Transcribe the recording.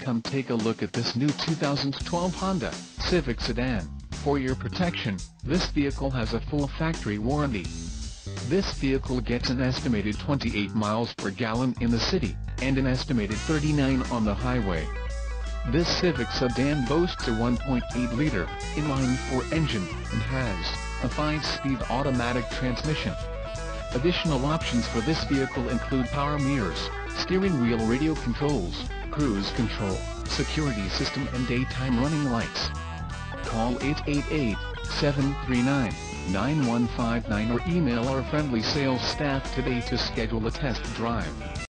Come take a look at this new 2012 Honda Civic sedan. For your protection, this vehicle has a full factory warranty. This vehicle gets an estimated 28 miles per gallon in the city, and an estimated 39 on the highway. This Civic sedan boasts a 1.8-liter inline-4 engine, and has a 5-speed automatic transmission. Additional options for this vehicle include power mirrors, steering wheel radio controls, cruise control, security system and daytime running lights. Call 888-739-9159 or email our friendly sales staff today to schedule a test drive.